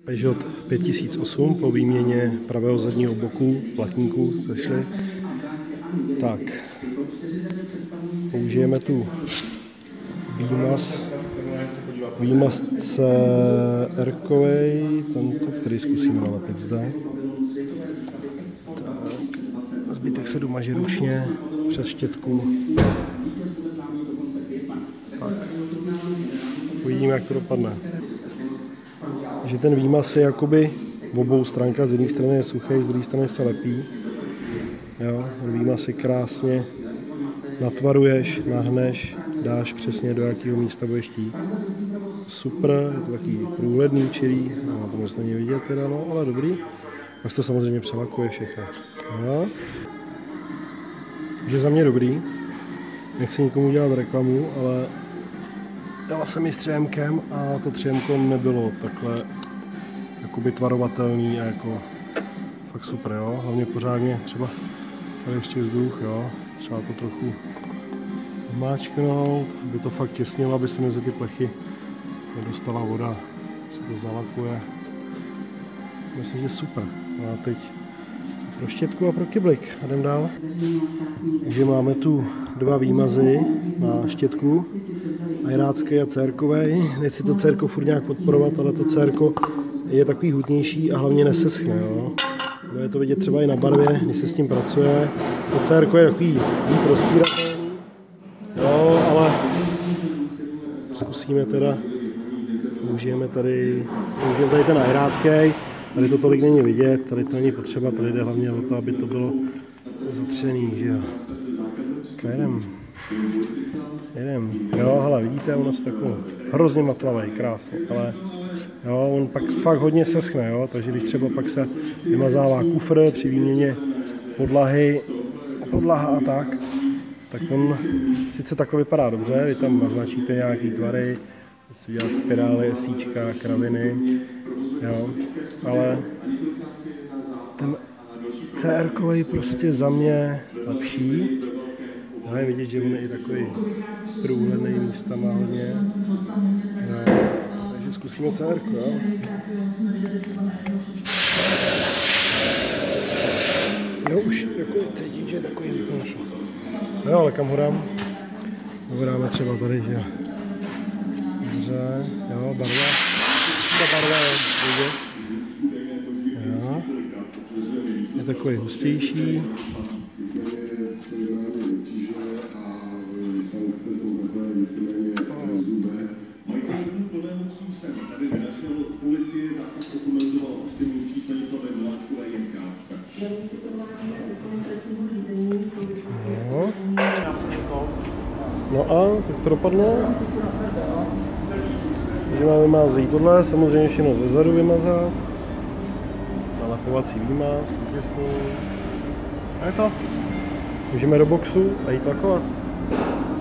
Peugeot 5008 po výměně pravého zadního boku, platníků sešli. Tak, použijeme tu výmaz CR-kovej, tento, který zkusíme nalepit zde. Tak, zbytek se domaže ručně přes štětku. Tak, uvidíme, jak to dopadne. Že ten výmaz je jakoby v obou stránkách, z jedné strany je suchý, z druhé strany se lepí. Jo, ten výmaz si krásně natvaruješ, nahneš, dáš přesně do jakého místa budeš chtít. Super, je to takový průhledný, čirý, no, to moc není vidět teda, no, ale dobrý. Pak to samozřejmě přelakuje všechno. No. Takže za mě dobrý. Nechci nikomu dělat reklamu, ale dala jsem ji s 3M a to 3M nebylo takhle jakoby tvarovatelný a jako fakt super, jo. Hlavně pořádně třeba tady ještě vzduch, jo. Třeba to trochu máčknout, aby to fakt těsnilo, aby se mezi ty plechy nedostala voda, se to zalakuje. Myslím, že super. No a teď pro štětku a pro kyblik. A jdem dál. Takže máme tu dva výmazy na štětku, ajrácký a cérkovej. Nechci to cérko furt nějak podporovat, ale to cérko je takový hutnější a hlavně neseschne. Jo. Je to vidět třeba i na barvě, když se s tím pracuje. To cérko je takový prostíratelný, jo, ale zkusíme teda, použijeme tady ten ajrácký. Tady to tolik není vidět, tady to není potřeba, tady jde hlavně o to, aby to bylo zatřený, že jo. Jedem. Jo, hele, vidíte, ono je takový hrozně matlavý, krásně, ale jo, on pak fakt hodně seschne, jo, takže když třeba pak se vymazává kufr při výměně podlaha a tak on sice takhle vypadá dobře, vy tam naznačíte nějaký tvary, dělat spirály, síčka, kraviny, jo, ale ten CR-kovej prostě za mě lepší. No, je vidět, že on je i takový průhledný místama hodně. Jo, takže zkusíme CR-ko, jo. Jo, už jako cítím, že je takový výkonnější. No, ale kam ho dám? Ho dáme třeba tady, že jo. Dobře, jo, barva. Ta barva je, vidět. Jo. Je takový hustější. No a tak to dopadlo. Takže máme vymázat tohle, samozřejmě všechno zezadu vymazat. Nalakovací výmaz, těsný. A je to. Můžeme do boxu a jít lakovat.